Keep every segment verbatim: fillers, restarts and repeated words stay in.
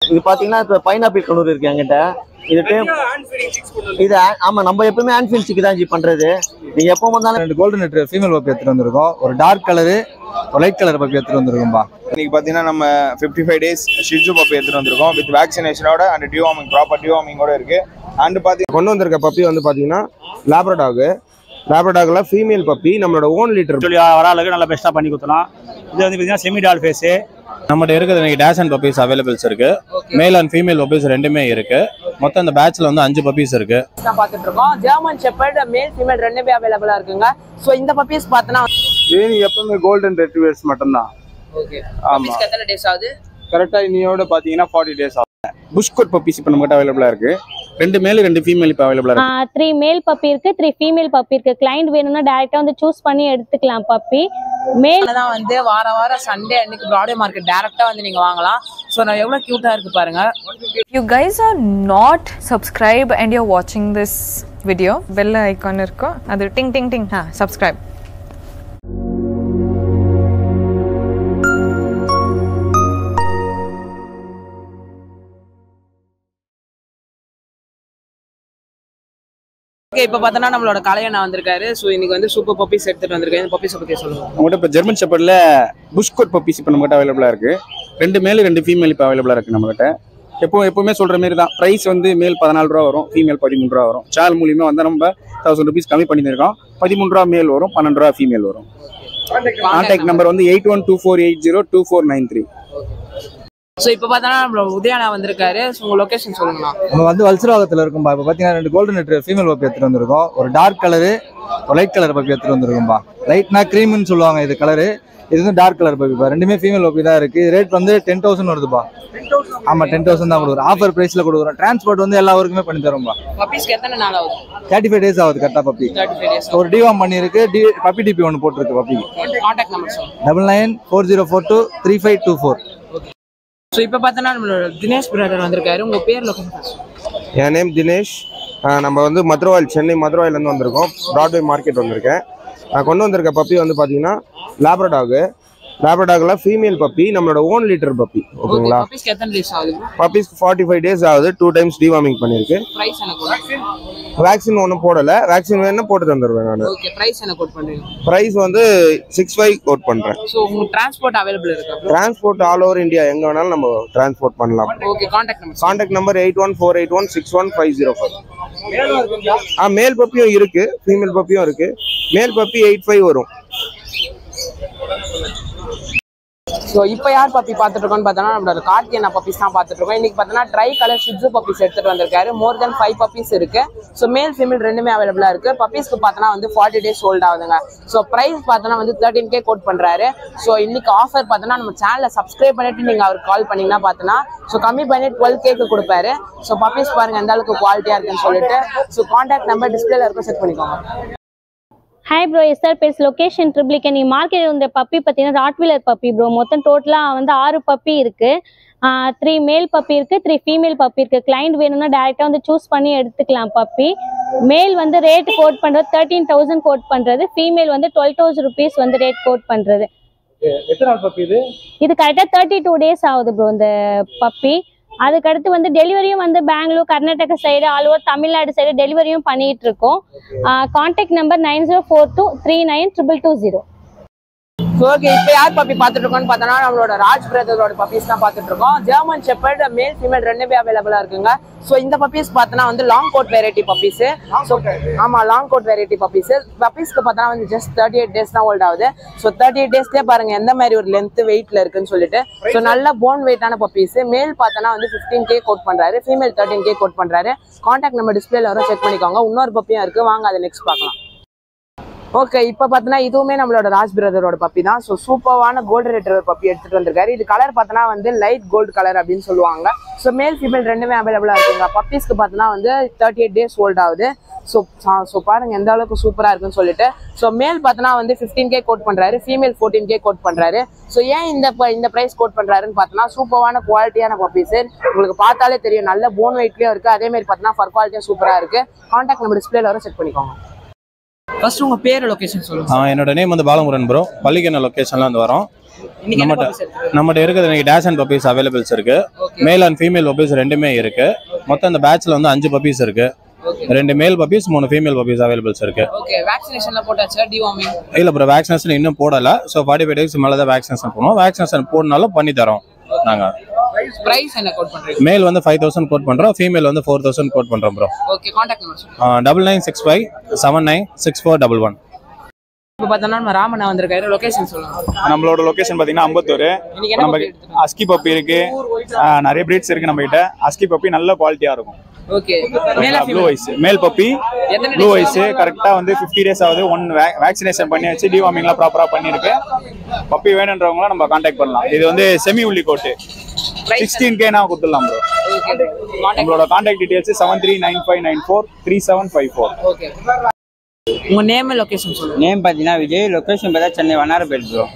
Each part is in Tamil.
இது பாத்தீங்கன்னா இப்ப பைனாப்பிள் கலர் இருக்கு என்கிட்ட. இது இது ஆமா நம்ம எப்பவுமே ஹேண்ட் சிக்கு தான் ஜி பண்றது. நீங்க எப்போ வந்தாலும் ரெண்டு கோல்டன் ரெட்ரீவர் ஃபீமேல் பப்பி எடுத்துட்டு வந்திருக்கோம். ஒரு டார்க் கலரு ஒரு லைட் கலர் பப்பி எடுத்துட்டு வந்திருக்கோம்பா. இன்னைக்கு பாத்தீங்கன்னா நம்ம fifty five days Shih Tzu puppy எடுத்துட்டு வந்திருக்கோம் வித் வேக்சினேஷனோட அண்ட் டிவார்மிங் ப்ராப்பர் டிவார்மிங்கோட இருக்கு. அண்ட் பாத்தீங்கன்னா கொண்டு வந்திருக்க பப்பி வந்து பாத்தீங்கன்னா லேப்ரடாக். லேப்ரடாக்ல ஃபீமேல் பப்பி நம்மளோட ஓன் லிட்டர் சொல்லி வர அளவுக்கு நல்லா பெஸ்ட்டாக பண்ணி கொடுத்தலாம். இது வந்து பார்த்தீங்கன்னா செமி டால் ஃபேஸு. நம்மகிட்ட இருக்கிறது இன்னைக்கு டேஷ் அண்ட் பப்பீஸ் அவைலபிள்ஸ் இருக்கு. மேல் அண்ட் ஃபீமேல் பப்பீஸ் ரெண்டுமே இருக்கு. மொத்தம் இந்த பேட்ச்ல வந்து அஞ்சு பப்பீஸ் இருக்கு. நான் பார்த்துட்டு இருக்கோம். ஜெர்மன் ஷெப்பர்ட் மேல் ஃபீமேல் ரெண்டுமே அவைலபிளா இருக்குங்க. ஸோ இந்த பப்பீஸ் பார்த்தனா இது எப்பவுமே கோல்டன் ரெட்ரீவர்ஸ் மட்டும்தான். ஓகே. பப்பீஸ்க்கு எத்தனை டேஸ் ஆகுது? கரெக்டா இன்னியோட பாத்தீங்கன்னா ஃபார்ட்டி டேஸ் ஆகும். புஷ்கோட் பப்பீஸ் இப்போ நம்மகிட்ட அவைலபிளா இருக்கு. ரெண்டு மேல் ரெண்டு ஃபீமேல் இப்போ அவைலபிளா இருக்கு. த்ரீ மேல் பப்பி இருக்கு, த்ரீ ஃபீமேல் பப்பி இருக்கு. கிளைண்ட் வேணும்னா டைரக்டா வந்து சூஸ் பண்ணி எடுத்துக்கலாம். பப்பி மேல் தான் வந்து வார வாரம் சண்டே அன்னைக்கு Broadway market டைரக்டா வந்து நீங்க வாங்கலாம். சோ நான் எவ்வளவு கியூட்டா இருக்கு பாருங்க. If you guys are not subscribed and you're watching this video, bell icon irukku adu ting ting ting ha subscribe. Okay, இப்போ பார்த்தனா நம்மளோட கலையண்ணா வந்திருக்காரு. ஸோ இன்னைக்கு வந்து சூப்பர் பப்பீஸ் எடுத்துட்டு வந்திருக்கேன். பப்பீஸை பத்தி சொல்லுங்க. நம்மகிட்ட இப்போ ஜெர்மன் ஷெப்பர்ட்ல புஷ்கோட் பப்பீஸ் இப்போ நம்மகிட்ட அவைலபிளா இருக்கு. ரெண்டு மேல் ரெண்டு ஃபீமேல் இப்போ அவைலபிளா இருக்கு நம்மகிட்ட. எப்போ எப்பவுமே சொல்ற மாதிரி தான். பிரைஸ் வந்து மேல் பதினாலு ரூபா வரும், ஃபீமேல் பதிமூணு ரூபா வரும். சேனல் மூலியமா வந்து நம்ம தௌசண்ட் ருபீஸ் கம்மி பண்ணியிருக்கோம். பதிமூணு ரூபா மேல் வரும், பன்னெண்டு ரூபா ஃபீமேல் வரும். கான்டாக்ட் நம்பர் வந்து eight one two four eight zero two four nine three. So இப்போ பார்த்தோன்னா நம்மளோட உதயானா வந்திருக்காரு. ஸோ உங்கள் லொக்கேஷன் சொல்லுங்களா? நம்ம வந்து வல்சராகத்தில் இருக்கும்பா. இப்போ பார்த்தீங்கன்னா ரெண்டு கோல்டன் ரெட்ரீவர் ஃபீமேல் பப்பி எடுத்துட்டு வந்திருக்கோம். ஒரு டார்க் கலரு ஒரு லைட் கலர் பப்பி எடுத்துட்டு வந்திருக்கோம்பா. லைட்னா க்ரீம்னு சொல்லுவாங்க இது கலரு. இது வந்து டார்க் கலர் பப்பிப்பா. ரெண்டுமே ஃபீமேல் பப்பி தான் இருக்கு. ரேட் வந்து டென் தௌசண்ட் வருதுப்பா. ஆமா, டென் தௌசண்ட் தான் கொடுக்குறோம். ஆஃபர் பிரைஸ்ல கொடுக்குறோம். டிரான்ஸ்போர்ட் வந்து எல்லா ஊருக்குமே பண்ணி தரோம்பா. பப்பீஸ்க்கு எத்தனை நாள் ஆகுது? தேர்ட்டி ஃபைவ் டேஸ் ஆகுது கரெக்டாக பப்பி. ஒரு டிவார்ம் பண்ணியிருக்கு. டி பப்பி டிபி ஒன்று போட்டிருக்கு பப்பி. கான்டாக்ட் நம்பர் சொல்லுங்க. Double nine four zero four two three five two four. So இப்போ பார்த்தோன்னா நம்மளோட தினேஷ் பிரதர் வந்திருக்காரு. உங்கள் பேர் லொக்கேஷன்? என் நேம் தினேஷ். நம்ம வந்து மதுரவாயில் சென்னை மதுரவாயிலேருந்து வந்திருக்கோம். பிராட்வே மார்க்கெட் வந்திருக்கேன். நான் கொண்டு வந்திருக்க பப்பி வந்து பார்த்தீங்கன்னா லேப்ரடாக். லேப்ரடாக்ல ஃபீமேல் பப்பி நம்மளோட ஓன் லிட்டர் பப்பி. ஓகேங்களா? பப்பீஸ்க்கு எத்தனை டேஸ் ஆகுது? பப்பீஸ்க்கு ஃபார்ட்டி ஃபைவ் டேஸ் ஆகுது. டூ டைம்ஸ் டிவார்மிங் பண்ணியிருக்கு. பிரைஸ் எனக்கு வேக்சின் ஒன்றும் போடலை. வேக்சின் வேணும்னா போட்டு தந்துடுவேன் நான். ஓகே. பிரைஸ் என்ன கோட் பண்ணுறீங்க? ப்ரைஸ் வந்து சிக்ஸ் ஃபைவ் கோட் பண்ணுறேன். ஸோ உங்களுக்கு டிரான்ஸ்போர்ட் அவைலபிள் இருக்கா? டிரான்ஸ்போர்ட் ஆல் ஓவர் இந்தியா எங்கே வேணாலும் நம்ம டிரான்ஸ்போர்ட் பண்ணலாம். Okay. Contact number contact number eight one four eight one six one five zero five. ஆ மேல் பப்பியும் இருக்கு, ஃபீமேல் பப்பியும் இருக்கு. மேல் பப்பி எயிட் ஃபைவ் வரும். ஸோ இப்போ யார் பப்பி பார்த்துட்டு இருக்கோன்னு பார்த்தோன்னா நம்மளோட கார்த்தியனா பப்பீஸ் தான் பார்த்துட்டு இருக்கோம். இன்னைக்கு பார்த்தோன்னா ட்ரை கலர் ஷிட்ஜு பப்பீஸ் எடுத்துட்டு வந்திருக்காரு. மோர் தென் ஃபைவ் பப்பீஸ் இருக்கு. ஸோ மேல் ஃபீமேல் ரெண்டுமே அவைலபிளா இருக்கு. பப்பீஸ்க்கு பார்த்தோன்னா வந்து ஃபார்ட்டி டேஸ் ஹோல்ட் ஆகுதுங்க. ஸோ ப்ரைஸ் பார்த்தோன்னா வந்து தேர்ட்டின் கே கோட் பண்றாரு. ஸோ இன்னைக்கு ஆஃபர் பார்த்தோன்னா நம்ம சேனலை சப்ஸ்கிரைப் பண்ணிட்டு நீங்க அவருக்கு கால் பண்ணீங்கன்னா பார்த்தோன்னா ஸோ கம்மி பண்ணி டுவெல் கேக்கு கொடுப்பாரு. ஸோ பப்பீஸ் பாருங்க எந்த அளவுக்கு குவாலிட்டியா இருக்குன்னு சொல்லிட்டு. ஸோ கான்டாக்ட் நம்பர் டிஸ்பிளேல இருக்கும், செக் பண்ணிக்கோங்க. Hi bro, SR base location Triplicane. நீ மார்க்கெட் இந்த பப்பி பார்த்தீங்கன்னா ராட்வீலர் பப்பி ப்ரோ. மொத்தம் டோட்டலாக வந்து ஆறு பப்பி இருக்கு. த்ரீ மேல் பப்பி இருக்கு, த்ரீ ஃபீமேல் பப்பி இருக்கு. கிளைண்ட் வேணும்னா டைரக்டா வந்து சூஸ் பண்ணி எடுத்துக்கலாம். பப்பி மேல் வந்து ரேட் கோட் பண்றது தேர்ட்டீன் தௌசண்ட் கோட் பண்றது. ஃபீமேல் வந்து டுவெல் தௌசண்ட் ருபீஸ் வந்து ரேட் கோட் பண்றது. எத்தனை நாள் பப்பி இது? இது கரெக்டாக தேர்ட்டி டூ டேஸ் ஆகுது ப்ரோ இந்த பப்பி. அதுக்கடுத்து வந்து டெலிவரியும் வந்து Bangalore, Karnataka side, all over Tamil Nadu side டெலிவரியும் பண்ணிட்டு இருக்கோம். Contact number nine zero four two three nine triple two zero. Okay. இப்போ யார் பப்பி பார்த்துட்டு இருக்கோம்னு பார்த்தோன்னா நம்மளோட ராஜ் பிரதரோட பப்பீஸ் தான் பார்த்துட்டு இருக்கோம். ஜெர்மன் ஷெப்பர்ட் மேல் ஃபீமேல் ரெண்டுமே அவைலபிளா இருக்குங்க. ஸோ இந்த பப்பீஸ் பார்த்தோன்னா வந்து long coat variety puppies. So ஆமா, லாங் கோட் வெரைட்டி பப்பீஸ். பப்பீஸ்க்கு பார்த்தோன்னா வந்து ஜஸ்ட் தேர்ட்டி எயிட் டேஸ் தான் ஹோல்ட் ஆகுது. ஸோ தேர்ட்டி எயிட் டேஸ்லேயே பாருங்க எந்த மாதிரி ஒரு லென்த் வெயிட்ல இருக்குன்னு சொல்லிட்டு. ஸோ நல்ல போன் வெயிட்டான பப்பீஸ். மேல் பார்த்தோன்னா வந்து ஃபிஃப்டீன் கே கோட் பண்றாரு, ஃபீமேல் தேர்ட்டின் கே கோட் பண்றாரு. கான்டாக்ட் நம்பர் டிஸ்பிளேல வரும், செக் பண்ணிக்கோங்க. இன்னொரு பப்பியும் இருக்கு, வாங்க அதை நெக்ஸ்ட் பார்க்கலாம். ஓகே. இப்போ பார்த்தோன்னா இதுவுமே நம்மளோட ராஜ் பிரதரோட பப்பி தான். ஸோ சூப்பரான கோல்டன் ரெட்ரீவர் பப்பி எடுத்துட்டு வந்திருக்காரு. இது கலர் பார்த்தோன்னா வந்து லைட் கோல்டு கலர் அப்படின்னு சொல்லுவாங்க. ஸோ மேல் ஃபீமேல் ரெண்டுமே அவைலபிளா இருக்குங்க. பப்பீஸ்க்கு பார்த்தோன்னா வந்து தேர்ட்டி எயிட் டேஸ் ஹோல்ட் ஆகுது. ஸோ ஸோ பாருங்க எந்த அளவுக்கு சூப்பரா இருக்குன்னு சொல்லிட்டு. ஸோ மேல் பார்த்தோன்னா வந்து ஃபிஃப்டீன் கே கோட் பண்றாரு, ஃபீமேல் ஃபோர்டீன் கே கோட் பண்றாரு. ஸோ ஏன் இந்த இந்த பிரைஸ் கோட் பண்றாருன்னு பார்த்தோன்னா சூப்பரான குவாலிட்டியான பப்பீஸ். உங்களுக்கு பார்த்தாலே தெரியும், நல்ல போன் வெயிட்லயும் இருக்கு. அதே மாதிரி பார்த்தோன்னா ஃபர் குவாலிட்டியும் சூப்பரா இருக்கு. கான்டாக்ட் நம்பர் டிஸ்பிளேல வரும், செக் பண்ணிக்கோங்க. ஃபர்ஸ்ட் உங்க பேர் லொகேஷன் சொல்லுங்க. ஆ என்னோட நேம் வந்து பாலமுருகன் ப்ரோ. பள்ளிக்கண்ண லொகேஷன்ல வந்து வரோம். நம்மகிட்ட நம்மகிட்ட இருக்கிறது இன்னைக்கு டேஷ் அண்ட் பப்பீஸ் அவைலபிள்ஸ் இருக்கு. மேல் அண்ட் ஃபீமேல் பப்பீஸ் ரெண்டுமே இருக்கு. மொத்தம் இந்த பேட்ச்ல வந்து அஞ்சு பப்பீஸ் இருக்கு. ரெண்டு மேல் பப்பீஸ் மூணு ஃபீமேல் பப்பீஸ் அவைலபிள்ஸ் இருக்கு. ஓகே வேக்சினேஷன்ல போட்டாச்சா டிவார்மிங்? இல்ல ப்ரோ வேக்சினேஷன் இன்னும் போடல. சோ ஃபார்ட்டி ஃபைவ் டேஸ் மேல தான் வேக்சினேஷன் பண்ணுவோம். வேக்சினேஷன் போடனாலும் பண்ணி தரோம் நாங்க. பிரைஸ் என்ன கோட் பண்றீங்க? மேல் வந்து five thousand கோட் பண்றோம். ஃபீமேல் வந்து four thousand கோட் பண்றோம் ப்ரோ. ஓகே கான்டாக்ட் நம்பர் சொல்லுங்க. Nine nine six five seven nine six four one one. இப்போ பார்த்தோம்னா நம்ம ராமண்ணா வந்திருக்காரு. லொகேஷன் சொல்லுங்க. நம்மளோட லொகேஷன் பார்த்தீங்கன்னா அம்பத்தூர். நம்ம அஸ்கி பப்பி இருக்கு, நிறைய பிரீட்ஸ் இருக்கு நம்ம கிட்ட. அஸ்கி பப்பி நல்ல குவாலிட்டியா இருக்கும். Okay blue eyes male puppy blue eyes கரெக்டா வந்து ஃபிஃப்டி டேஸ் ஆகுது. ஒன் வேக்சினேஷன் பண்ணி வச்சு டிவார்மிங்லாம் ப்ராப்பரா பண்ணிருக்கு. பப்பி வேணுன்றவங்கள நம்ம கான்டாக்ட் பண்ணலாம். இது வந்து செமி உள்ளி கோட்டு சிக்ஸ்டீன் கே நான் கொடுத்துடலாம் ப்ரோ. நம்மளோட contact details seven three nine five nine four three seven five four. Okay உங்க நேம் லொகேஷன் சொல்லுங்க. நேம் பார்த்தீங்கன்னா விஜய். லொகேஷன் பார்த்தா சென்னை வண்ணாரப்பேட் ப்ரோ.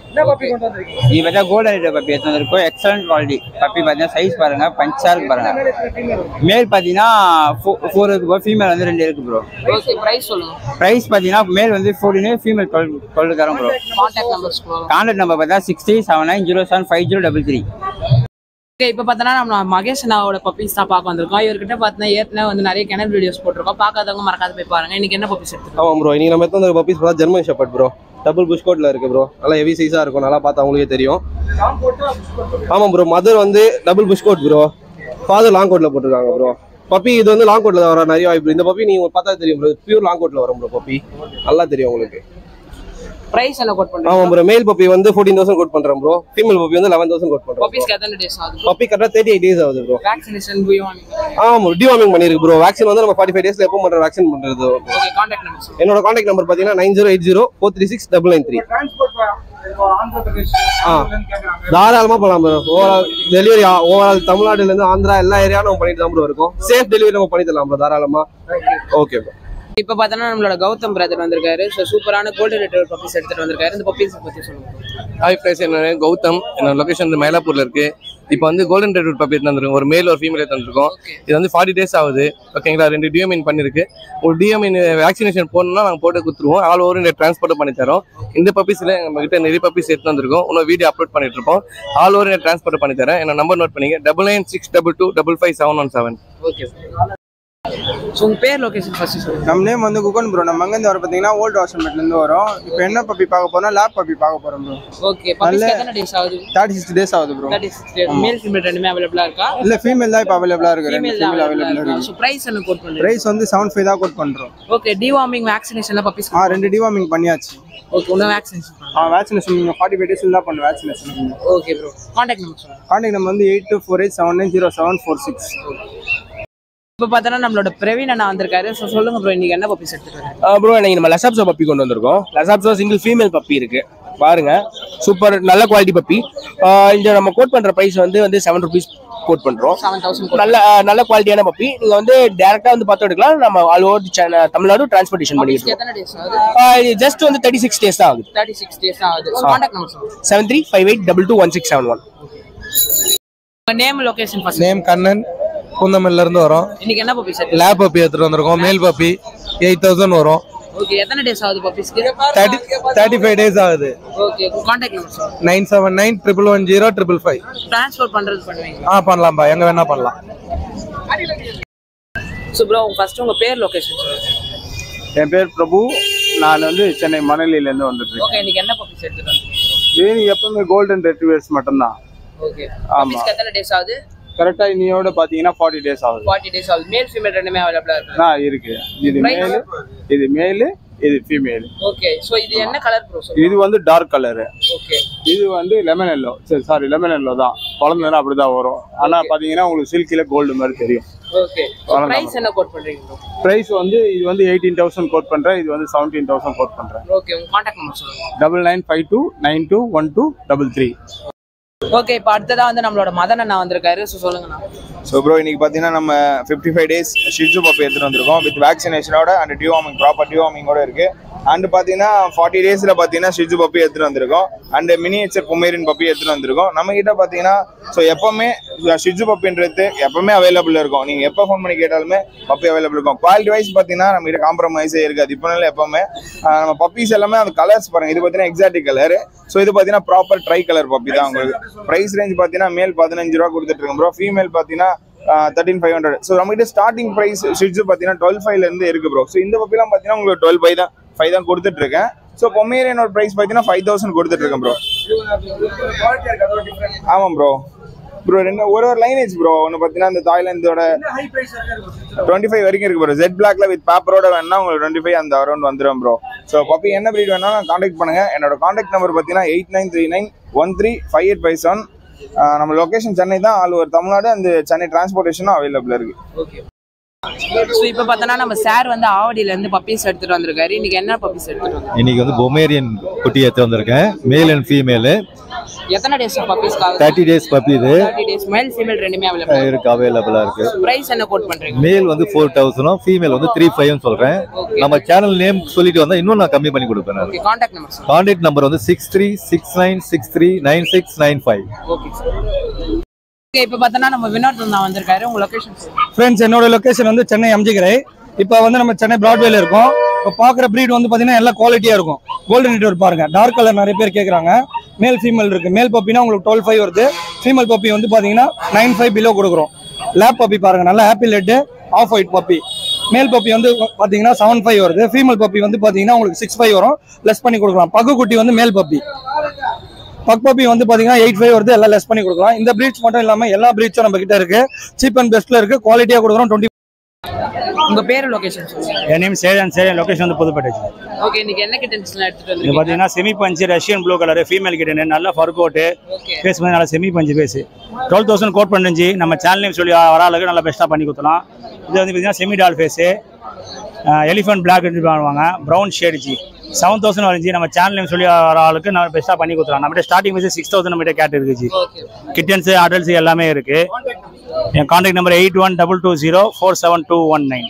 இது பார்த்தா கோல்டன் ரைடர் பப்பி எடுத்து வந்திருக்கோம். Excellent quality puppy. பார்த்தீங்கன்னா சைஸ் பாருங்க, பஞ்சா இருக்கு பாருங்க. மேல் பார்த்தீங்கன்னா ஃபோர் இருக்கு ப்ரோ. ஃபீமேல் வந்து ரெண்டு இருக்கு ப்ரோ. ஓகே பிரைஸ் சொல்லுங்க. பிரைஸ் பார்த்தீங்கன்னா மேல் வந்து ஃபோர்டீன், ஃபீமேல் டுவெல் டுவெல் தரோம் ப்ரோ. கான்டாக்ட் நம்பர் சொல்லுங்க. கான்டாக்ட் நம்பர் பார்த்தா six three seven nine zero seven five zero double three. Okay இப்போ பார்த்தோன்னா நம்ம மகேஷ் அண்ணாவோட பப்பீஸ் தான் பார்க்க வந்திருக்கோம். இவர்கிட்ட பார்த்தீங்கன்னா ஏற்கனவே வந்து நிறைய கிணறு வீடியோஸ் போட்டிருக்கோம். பார்க்காதவங்க மறக்காத போய் பாருங்க. இன்னைக்கு என்ன பப்பீஸ் எடுத்துருக்கோம்? ஆமாம் ப்ரோ, இன்னைக்கு நம்ம எடுத்து வந்த பப்பீஸ் பார்த்தா German shepherd bro. Double push கோட்ல இருக்கு ப்ரோ. நல்லா ஹெவி சைஸா இருக்கும். நல்லா பார்த்தா அவங்களுக்கே தெரியும். ஆமாம் ப்ரோ, மதர் வந்து double push coat bro. Father long கோட்ல போட்டிருக்காங்க ப்ரோ. பப்பி இது வந்து லாங் கோட்ல வர நிறைய வாய்ப்பு. இந்த பப்பி நீங்க பார்த்தா தெரியும் ப்ரோ, பியூர் லாங் கோட்ல வரும் ப்ரோ. பப்பி நல்லா தெரியும் உங்களுக்கு. பிரைஸ் என்ன கோட் பண்றீங்க? ஆமா ப்ரோ, மேல் பப்பி வந்து ஃபோர்டீன் தௌசண்ட் கோட் பண்றோம் ப்ரோ. ஃபீமேல் பப்பி வந்து லெவன் தௌசண்ட் கோட் பண்றோம். பப்பீஸ்க்கு எத்தனை டேஸ் ஆகுது? பப்பி கரெக்டா தேர்ட்டி எயிட் டேஸ் ஆகுது ப்ரோ. Vaccination deworming? ஆமா டிவார்மிங் பண்ணிருக்கு ப்ரோ. வேக்சின் வந்து நம்ம ஃபார்ட்டி ஃபைவ் டேஸ்ல எப்போ பண்ற வேக்சின் பண்றது. ஓகே கான்டாக்ட் நம்பர் சொல்லுங்க. என்னோட கான்டாக்ட் நம்பர் பாத்தீங்கன்னா nine zero eight zero four three six double nine three. தாராளமா பண்ணலாம் ப்ரோ. ஓவரால் டெலிவரி ஓவரால் தமிழ்நாடுல இருந்து ஆந்திரா எல்லா ஏரியாவும் நம்ம பண்ணிட்டு தான் ப்ரோ இருக்கோம். சேஃப் டெலிவரி நம்ம பண்ணி தரலாம் ப்ரோ தாராளமா. Okay bro. இப்போ பார்த்தோன்னா நம்மளோட கௌதம் பிரதர் வந்திருக்காரு. ஸோ சூப்பரான கோல்டன் ரிட்ரீவர் பப்பீஸ் எடுத்துட்டு வந்திருக்காரு. இந்த பப்பீஸ் பத்தி சொல்லுங்க. ஹாய் ஃப்ரெண்ட்ஸ், என்னோட கௌதம். என்னோட லொகேஷன் வந்து மயிலாப்பூர்ல இருக்கு. இப்போ வந்து கோல்டன் ரிட்ரீவர் பப்பி எடுத்து வந்திருக்கோம். ஒரு மேல் ஒரு ஃபீமேல் எடுத்து வந்திருக்கோம். இது வந்து ஃபார்ட்டி டேஸ் ஆகுது. ஓகேங்களா? ரெண்டு டிஎம்இன் பண்ணிருக்கு. ஒரு டிஎம்இன் வேக்சினேஷன் போடணும்னா நாங்கள் போட்டு கொடுத்துருவோம். ஆல் ஓவர் இந்த டிரான்ஸ்போர்ட் பண்ணி தரோம். இந்த பப்பீஸ்ல நம்ம கிட்ட நிறைய பப்பீஸ் எடுத்து வந்திருக்கோம். இன்னும் வீடியோ அப்லோட் பண்ணிட்டு இருப்போம். ஆல் ஓவர் இந்த டிரான்ஸ்போர்ட் பண்ணி தரேன். என்னோட நம்பர் நோட் பண்ணிங்க. Double nine six double two double five seven one seven. Okay. So உங்கள் பேர் லொகேஷன் ஃபர்ஸ்ட் சொல்லுங்க. நம்ம நேம் வந்து குகன் ப்ரோ. நம்ம அங்கேருந்து வர பார்த்தீங்கன்னா ஓல்டு வாஷர்மெட்லேருந்து வரோம். இப்போ என்ன பப்பி பார்க்க போறோம்? லேப் பப்பி பார்க்க போறோம் ப்ரோ. ஓகே. பப்பீஸ்க்கு எத்தனை டேஸ் ஆகுது? தேர்ட்டி சிக்ஸ் டேஸ் ஆகுது bro. Thirty six days. Male female ரெண்டுமே அவைலபிளா இருக்கா? இல்ல ஃபீமேல் தான் இப்போ அவைலபிளா இருக்கு. ரெண்டு ஃபீமேல் ஃபீமேல் அவைலபிளா இருக்கு. ஸோ பிரைஸ் என்ன கோட் பண்றீங்க? பிரைஸ் வந்து செவன் ஃபைவ் தான் கோட் பண்றோம். ஓகே. டிவார்மிங் வேக்சினேஷன்ல பப்பீஸ் ஆ ரெண்டு டிவார்மிங் பண்ணியாச்சு. ஓகே. இன்னும் வேக்சினேஷன் ஆ வேக்சினேஷன் நீங்க ஃபார்ட்டி ஃபைவ் டேஸ்ல தான் பண்ண vaccination. Okay bro. Contact number சொல்லுங்க. கான்டாக்ட் நம்பர் வந்து eight two four eight seven nine zero seven four six. இப்போ பார்த்தோன்னா நம்மளோட பிரவீன் அண்ணா வந்திருக்காரு. ஸோ சொல்லுங்க ப்ரோ, இன்னைக்கு என்ன பப்பீஸ் எடுத்துருக்காரு? ப்ரோ இன்னைக்கு நம்ம லசாப்ஸோ பப்பி கொண்டு வந்திருக்கோம். லசாப்ஸோ சிங்கிள் ஃபீமேல் பப்பி இருக்கு பாருங்க. சூப்பர் நல்ல குவாலிட்டி பப்பி. இந்த நம்ம கோட் பண்ற பிரைஸ் வந்து வந்து செவன் ருபீஸ் கோட் பண்றோம். நல்ல நல்ல குவாலிட்டியான பப்பி. நீங்க வந்து டைரக்டா வந்து பார்த்து எடுக்கலாம். நம்ம ஆல் ஓவர் தமிழ்நாடு டிரான்ஸ்போர்ட்டேஷன் பண்ணிருக்கோம். இது ஜஸ்ட் வந்து தேர்ட்டி சிக்ஸ் டேஸ் தான் ஆகுது. தேர்ட்டி சிக்ஸ் டேஸ் ஆகுது. கான்டாக்ட் நம்பர் சொல்லுங்க. Seven three five eight double two one six seven one. Name location first. Name Kannan. குந்தமல்ல இருந்து வரோம். இன்னைக்கு என்ன பப்பி செட்? லேப் பப்பி எடுத்துட்டு வந்திருக்கோம். மேல் பப்பி எயிட் தௌசண்ட் வரும். ஓகே. எத்தனை டேஸ் ஆகுது பப்பீஸ்க்கு? தேர்ட்டி ஃபைவ் டேஸ் ஆகுது. ஓகே. கான்டாக்ட் நம்பர் சொல்லுங்க. Nine seven nine triple one zero triple five. Transfer பண்றது பண்ணுவீங்க? ஆ பண்ணலாம்பா, எங்க வேணா பண்ணலாம். ஸோ ப்ரோ ஃபர்ஸ்ட் உங்க பேர் லொகேஷன் சொல்லுங்க. என் பேர் பிரபு. நான் வந்து சென்னை மணலில இருந்து வந்துட்டு. ஓகே. இன்னைக்கு என்ன பப்பீஸ் எடுத்துட்டு வந்தீங்க? இது எப்பவுமே கோல்டன் ரெட்ரீவர்ஸ் மட்டும்தான். ஓகே. பப்பீஸ்க்கு எத்தனை டேஸ் ஆகுது? கரெக்டா இன்னையோட பாத்தீங்கன்னா ஃபார்ட்டி டேஸ் ஆகுது. ஃபார்ட்டி டேஸ் ஆகுது. மேல் ஃபீமேல் ரெண்டுமே அவைலபிளா இருக்கு. ஆ இருக்கு. இது மேல், இது மேல், இது ஃபீமேல். ஓகே. சோ இது என்ன கலர் ப்ரோ? இது வந்து டார்க் கலர். ஓகே. இது வந்து லெமன் எல்லோ. சரி சாரி லெமன் எல்லோ தான். குழந்தைனா அப்படிதான் வரும். ஆனா பாத்தீங்கன்னா உங்களுக்கு சில்கில கோல்டு மாதிரி தெரியும். ஓகே. பிரைஸ் என்ன கோட் பண்றீங்க ப்ரோ? பிரைஸ் வந்து இது வந்து எயிட்டீன் தௌசண்ட் கோட் பண்றேன். இது வந்து செவன்டீன் தௌசண்ட் கோட் பண்றேன். ஓகே. உங்க கான்டாக்ட் நம்பர் சொல்லுங்க. Double nine five two nine two one two double three. Okay. இப்போ அடுத்ததா வந்து நம்மளோட மதன் அண்ணா வந்திருக்காரு. ஸோ சொல்லுங்கண்ணா. ஸோ ப்ரோ இன்னைக்கு பார்த்தீங்கன்னா நம்ம fifty five days Shih Tzu puppy எடுத்துகிட்டு வந்திருக்கோம். வித் வேக்சினேஷனோட அண்ட் டிவார்மிங் ப்ராப்பர் டிவார்மிங்கோட இருக்கு. அண்ட் பார்த்தீங்கன்னா ஃபார்ட்டி டேஸில் பார்த்தீங்கன்னா ஷிட்ஜு பப்பி எடுத்துகிட்டு வந்திருக்கோம். அண்ட் மினியேச்சர் பொமேரியன் பப்பி எடுத்துகிட்டு வந்திருக்கோம். நம்ம கிட்ட பார்த்தீங்கன்னா ஸோ எப்போவுமே ஷிட்ஜு பப்பின்றது எப்பவுமே அவைலபிள் இருக்கும். நீங்கள் எப்போ ஃபோன் பண்ணி கேட்டாலுமே பப்பி அவைலபிள் இருக்கும். குவாலிட்டி வைஸ் பார்த்தீங்கன்னா நம்ம கிட்ட காம்ப்ரமைஸே இருக்காது. இப்போ எப்பவுமே நம்ம பப்பீஸ் எல்லாமே அந்த கலர்ஸ் பாருங்க. இது பார்த்தீங்கன்னா எக்ஸாட்டிக் கலர். ஸோ இது பார்த்தீங்கன்னா ப்ராப்பர் ட்ரை கலர் பப்பி தான் உங்களுக்கு. ப்ரைஸ் ரேஞ்ச் பார்த்தீங்கன்னா மேல் பதினஞ்சு ரூபா கொடுத்துட்டு இருக்கோம் ப்ரோ. ஃபீமேல் பார்த்தீங்கன்னா தேர்ட்டின் ஃபைவ் ஹண்ட்ரட். ஸோ நம்ம கிட்ட ஸ்டார்டிங் ப்ரைஸ் ஷிட்ஜு பார்த்தீங்கன்னா டுவெல் ஃபைவ்ல இருந்து இருக்கு ப்ரோ. ஸோ இந்த பப்பிலாம் பார்த்தீங்கன்னா உங்களுக்கு டுவெல் ஃபைவ் தான் ஃபைவ் தான் கொடுத்துட்டு இருக்கேன். ஸோ பொமேரியனோட ப்ரைஸ் பார்த்தீங்கன்னா ஃபைவ் தௌசண்ட் கொடுத்துட்டு இருக்கேன் ப்ரோ. ஆமாம் ப்ரோ. ப்ரோ ரெண்டு ஒரு ஒரு லைனேஜ் ப்ரோ. ஒன்று பார்த்தீங்கன்னா இந்த தாய்லாந்தோட டுவெண்ட்டி ஃபைவ் வரைக்கும் இருக்கு ப்ரோ. ஜெட் பிளாக்ல வித் பேப்பரோட வேணா உங்களுக்கு டுவெண்ட்டி ஃபைவ் அந்த அரௌண்ட் வந்துடும் ப்ரோ. ஸோ பப்பி என்ன ப்ரீட் வேணாலும் கான்டாக்ட் பண்ணுங்க. என்னோட கான்டாக்ட் நம்பர் பார்த்தீங்கன்னா eight nine three nine one three five eight five seven. நம்ம லொகேஷன் சென்னை தான். ஆல் ஓவர் தமிழ்நாடு அந்த சென்னை டிரான்ஸ்போர்ட்டேஷனும் அவைலபிள் இருக்கு. ஓகே. ஸோ இப்போ பார்த்தோன்னா நம்ம சார் வந்து ஆவடியில இருந்து பப்பீஸ் எடுத்துட்டு வந்திருக்காரு. இன்னைக்கு என்ன பப்பீஸ் எடுத்துட்டு வந்திருக்காரு? இன்னைக்கு வந்து பொமேரியன் குட்டி எடுத்து வந்திருக்கேன். Male and female. எத்தனை டேஸ் பப்பீஸ்க்காக? Thirty days puppy. இது தேர்ட்டி டேஸ் மேல் ஃபீமேல் ரெண்டுமே அவைலபிள் இருக்கு. அவைலபிளா இருக்கு. பிரைஸ் என்ன கோட் பண்றீங்க? மேல் வந்து ஃபோர் தௌசண்ட், ஃபீமேல் வந்து த்ரீ ஃபைவ் சொல்றேன். நம்ம சேனல் நேம் சொல்லிட்டு வந்தா இன்னும் நான் கம்மி பண்ணி கொடுப்பேன். Okay. Contact number contact number வந்து six three six nine six three nine six nine five. Okay sir. Okay. இப்போ பார்த்தோன்னா நம்ம வினோத் தான் வந்திருக்காரு. உங்க லொகேஷன்? ஃப்ரெண்ட்ஸ், என்னோட லொகேஷன் வந்து சென்னை எம்ஜி கரை. இப்போ வந்து நம்ம சென்னை பிராட்வேல இருக்கோம். இப்போ பார்க்குற ப்ரீட் வந்து பார்த்தீங்கன்னா எல்லாம் குவாலிட்டியாக இருக்கும். கோல்டன் ரிட்ரீவர் பாருங்க. டார்க் கலர் நிறைய பேர் கேட்குறாங்க. மேல் ஃபீமேல் இருக்கு. மேல் பப்பினா உங்களுக்கு டுவெல் ஃபைவ் வருது. ஃபீமேல் பப்பி வந்து பார்த்தீங்கன்னா நைன் ஃபைவ் பிலோ கொடுக்குறோம். லேப் பப்பி பாருங்க, நல்லா happy let off white puppy. Male puppy வந்து பார்த்தீங்கன்னா செவன் ஃபைவ் வருது. ஃபீமேல் பப்பி வந்து பார்த்தீங்கன்னா உங்களுக்கு சிக்ஸ் ஃபைவ் வரும். லெஸ் பண்ணி கொடுக்கலாம். பக்கு குட்டி வந்து மேல் பப்பி. பக் பப்பி வந்து பார்த்தீங்கன்னா எயிட் ஃபைவ் வருது. எல்லாம் லெஸ் பண்ணி கொடுக்கலாம். இந்த ப்ரீட்ஸ் மட்டும் இல்லாமல் எல்லா ப்ரீட்ஸும் நம்ம கிட்ட இருக்கு. சீப் அண்ட் பெஸ்ட்ல இருக்கு. குவாலிட்டியாக கொடுக்குறோம். டுவெண்ட்டி. உங்க பேர், லொகேஷன் சொல்லுங்க. என் நேம் சேரன். சேரன் லொகேஷன் வந்து புதுப்பேட்டை. ஓகே. இன்னைக்கு என்ன கிட்டன்ஸ்லாம் எடுத்துட்டு வந்தீங்க? இது பாத்தீங்கன்னா semi punch Russian blue colour female kitten. நல்ல ஃபர் கோட். ஃபேஸ் வந்து நல்ல semi punch face. Twelve thousand quote பண்ணிருந்துச்சு. நம்ம சேனல் நேம் சொல்லி வர ஆளுக்கு நல்லா பெஸ்ட்டாக பண்ணி கொடுத்தலாம். இது வந்து பார்த்தீங்கன்னா semi doll face. Elephant black வாங்குவாங்க. ப்ரௌன் ஷேடுச்சு. செவன் தௌசண்ட் வந்துச்சு. நம்ம சேனல் நேம் சொல்லி வர ஆளுக்கு நம்ம பெஸ்ட்டாக பண்ணி கொடுத்துலாம். நம்மகிட்ட ஸ்டார்டிங் வந்து சிக்ஸ் தௌசண்ட் நம்மகிட்ட கேட் இருக்குச்சு. கிட்டன்ஸ் அடல்ட்ஸ் எல்லாமே இருக்கு. என் contact number eight one double two zero four seven two one nine.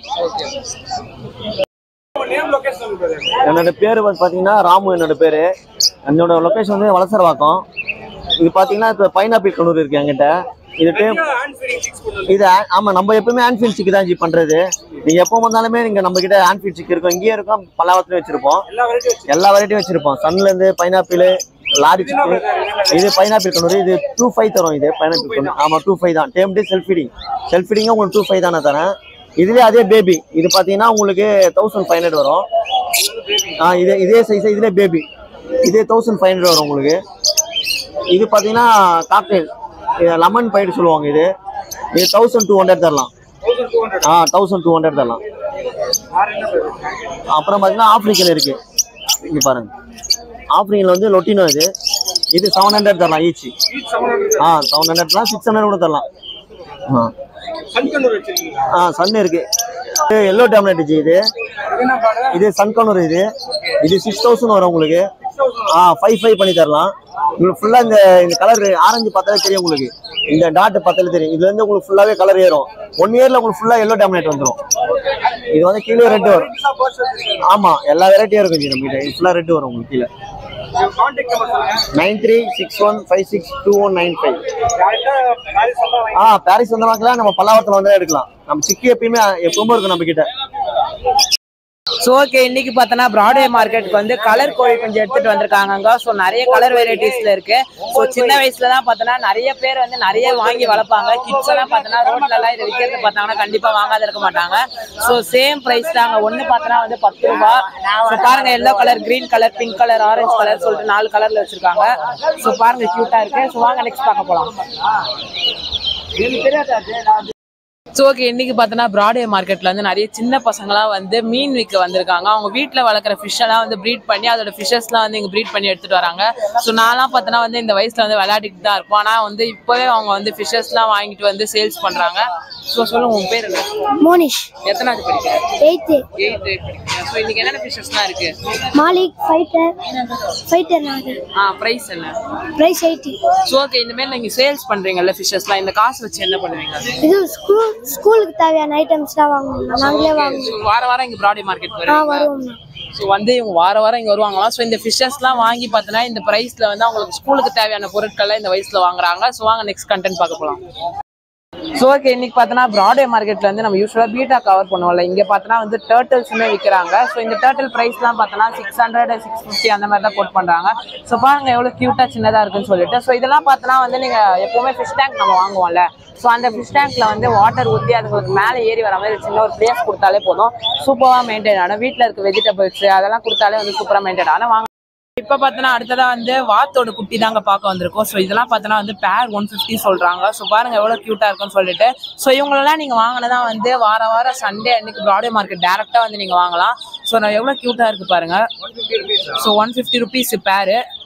என்னோட பேர் வந்து பார்த்தீங்கன்னா ராமு. என்னோட பேர். என்னோட லொக்கேஷன் வந்து வலசரவாக்கம். இது பார்த்தீங்கன்னா இப்போ பைனாப்பிள் கண்ணூர் இருக்கு என்கிட்ட. இது டைம் இது ஆமாம், நம்ம எப்பவுமே ஹேண்ட்ஃபீல் சிக்கு தான் ஜி பண்ணுறது. நீங்கள் எப்போ வந்தாலுமே நீங்கள் நம்ம கிட்ட ஹேண்ட்ஃபீல் சிக்கு இருக்கும். இங்கேயே இருக்கும். பல்லாவத்துலேயும் வச்சிருப்போம். எல்லா வெரைட்டியும் வச்சிருப்போம். சன்லேருந்து பைனாப்பிள், லாரி சிக்கு. இது பைனாப்பிள் கண்ணூர். இது டூ ஃபைவ் தரும். இது பைனாப்பிள் கண்ணூர். ஆமாம், டூ ஃபைவ் தான். Tame day self feeding. Self ஃபீடிங்கும் உங்களுக்கு டூ ஃபைவ் தானே தரேன். இதுலேயே அதே பேபி. இது பார்த்தீங்கன்னா உங்களுக்கு தௌசண்ட் ஃபைவ் ஹண்ட்ரட் வரும். ஆ இதே இதே சைஸ். இதுலேயே பேபி. இதே தௌசண்ட் ஃபைவ் ஹண்ட்ரட் வரும் உங்களுக்கு. இது பார்த்தீங்கன்னா காக்டெயில் லெமன் பைடு சொல்லுவாங்க. இது இது தௌசண்ட் டூ ஹண்ட்ரட் தரலாம். ஆ தௌசண்ட் டூ ஹண்ட்ரட் தரலாம். அப்புறம் பார்த்தீங்கன்னா ஆப்ரிக்கன் இருக்கு. இங்கே பாருங்க. ஆப்ரிக்கனில் வந்து லொட்டினோ. இது இது செவன் ஹண்ட்ரட் தரலாம் ஈச். ஆ செவன் ஹண்ட்ரட் தரலாம். சிக்ஸ் ஹண்ட்ரட் கூட தரலாம். ஆ ஆ சன் இருக்கு. எல்லோ டேம்லெட் ஜி. இது இது சன்கனூர். இது இது சிக்ஸ் தௌசண்ட் வரும் உங்களுக்கு. ஆ ஃபைவ் ஃபைவ் பண்ணி தரலாம். உங்களுக்கு ஃபுல்லாக இந்த இந்த கலர் ஆரஞ்சு பார்த்தாலே தெரியும் உங்களுக்கு. இந்த டாட் பார்த்தாலே தெரியும். இதுல இருந்து உங்களுக்கு ஃபுல்லாகவே கலர் ஏறும். ஒன் இயர்ல உங்களுக்கு ஃபுல்லாக எல்லோ டேம்லெட் வந்துடும். இது வந்து கீழே ரெட் வரும். ஆமாம், எல்லா வெரைட்டியும் இருக்கும் ஜி நம்ம கிட்ட. இது ஃபுல்லாக ரெட் வரும் உங்களுக்கு கீழே. Nine three six one five six two one nine five. ஆ பாரிஸ் வந்தவங்கலாம் நம்ம பல்லாவரத்தில் வந்து எடுக்கலாம். நம்ம சிக்கி எப்பயுமே எப்பவுமே இருக்கும் நம்ம கிட்ட. So okay. இன்னைக்கு பார்த்தோன்னா பிராட்வே மார்க்கெட்டுக்கு வந்து கலர் கோழி கொஞ்சம் எடுத்துட்டு வந்திருக்காங்க. ஸோ நிறைய கலர் வெரைட்டிஸ்ல இருக்கு. ஸோ சின்ன வயசுல தான் பார்த்தோன்னா நிறைய பேர் வந்து நிறைய வாங்கி வளர்ப்பாங்க. கிட்ஸ் எல்லாம் பார்த்தோன்னா ரோட்ல எல்லாம் இதை விற்கிறது பார்த்தாங்கன்னா கண்டிப்பா வாங்காத இருக்க மாட்டாங்க. ஸோ சேம் பிரைஸ் தாங்க. ஒன்னு பார்த்தோன்னா வந்து பத்து ரூபா. ஸோ பாருங்க, yellow colour, green colour, pink colour, orange colour சொல்லிட்டு நாலு கலர்ல வச்சிருக்காங்க. ஸோ பாருங்க, கியூட்டா இருக்கு. ஸோ வாங்க நெக்ஸ்ட் பார்க்க போலாம். So okay. இன்னைக்கு பார்த்தோன்னா பிராட்வே மார்க்கெட்ல வந்து நிறைய சின்ன பசங்களாம் வந்து மீன் விற்க வந்திருக்காங்க. அவங்க வீட்டில் வளர்க்குற ஃபிஷ் எல்லாம் வந்து ப்ரீட் பண்ணி அதோட ஃபிஷஸ்லாம் வந்து இங்கே ப்ரீட் பண்ணி எடுத்துட்டு வராங்க. ஸோ நான்லாம் பார்த்தோன்னா வந்து இந்த வயசுல வந்து விளையாடிட்டு தான் இருப்போம். ஆனால் வந்து இப்போவே அவங்க வந்து ஃபிஷஸ்லாம் வாங்கிட்டு வந்து சேல்ஸ் பண்றாங்க. ஸோ சொல்லுங்க, உங்க பேர் என்ன? மோனிஷ். எத்தனாவது படிக்கிறீங்க? எயித்து. எயித்து படிக்கிறீங்க. ஸோ இன்னைக்கு என்னென்ன ஃபிஷஸ்லாம் இருக்கு? மாலிக், ஃபைட்டர், ஃபைட்டர். ஆ பிரைஸ் என்ன? Price eighty. So okay. இந்த மாதிரி நீங்க சேல்ஸ் பண்றீங்கல்ல ஃபிஷஸ்லாம், இந்த காசு வச்சு என்ன பண்ணுவீங்க? இது ஸ்கூல் ஸ்கூலுக்கு தேவையான ஐட்டம்ஸ்லாம் வாங்குவோம். நாங்களே வாங்குவோம். வார வாரம் இங்க பிராட்வே மார்க்கெட் வருவீங்க? ஆ வருவோம். ஸோ வந்து இவங்க வார வாரம் இங்கே வருவாங்களாம். ஸோ இந்த ஃபிஷ்ஷஸ்லாம் வாங்கி பார்த்தோன்னா இந்த ப்ரைஸில் வந்து அவங்களுக்கு ஸ்கூலுக்கு தேவையான பொருட்கள்லாம் இந்த வயசில் வாங்குறாங்க. ஸோ வாங்க நெக்ஸ்ட் கண்டென்ட் பார்க்க போகலாம். ஸோ ஓகே, இன்னைக்கு பார்த்தோன்னா ப்ராட்வே மார்க்கெட்ல வந்து நம்ம யூஸ்வலாக பீட்டா கவர் பண்ணுவோம்ல, இங்கே பார்த்தோன்னா வந்து டர்ட்டில்ஸுமே விற்கிறாங்க. ஸோ இந்த டர்ட்டில் ப்ரைஸ்லாம் பார்த்தோன்னா சிக்ஸ் ஹண்ட்ரட் சிக்ஸ் ஃபிஃப்டி அந்த மாதிரி தான் கோட் பண்ணுறாங்க. ஸோ பாருங்க எவ்வளோ க்யூட்டாக சின்னதாக இருக்குன்னு சொல்லிட்டு. ஸோ இதெல்லாம் பார்த்தோன்னா வந்து நீங்கள் எப்போவுமே ஃபிஷ் டேங்க் நம்ம வாங்குவோம்ல, ஸோ அந்த ஃபிஷ் டேங்க்ல வந்து வாட்டர் ஊற்றி அதுங்களுக்கு மேலே ஏறி வர மாதிரி சின்ன ஒரு பிளேஸ் கொடுத்தாலே போதும், சூப்பராக மெயின்டைன் ஆன வீட்டில் இருக்க வெஜிடபிள்ஸ் அதெல்லாம் கொடுத்தாலே வந்து சூப்பராக மெயின்டைன் ஆன. வாங்க இப்போ பார்த்தோன்னா அடுத்ததா வந்து வாத்தோட குட்டி தாங்க பார்க்க வந்திருக்கோம். ஸோ இதெல்லாம் பார்த்தோன்னா வந்து பேர் ஒன் ஃபிஃப்டி சொல்றாங்க. ஸோ பாருங்க எவ்வளோ க்யூட்டா இருக்குன்னு சொல்லிட்டு. ஸோ இவங்களெல்லாம் நீங்க வாங்கினதா வந்து வார வாரம் சண்டே அன்னைக்கு ப்ராட்வே மார்க்கெட் டேரக்டா வந்து நீங்க வாங்கலாம். ஸோ நான் எவ்வளோ க்யூட்டா இருக்கு பாருங்க. ஸோ ஒன் ஃபிஃப்டி ருபீஸ் பேரு.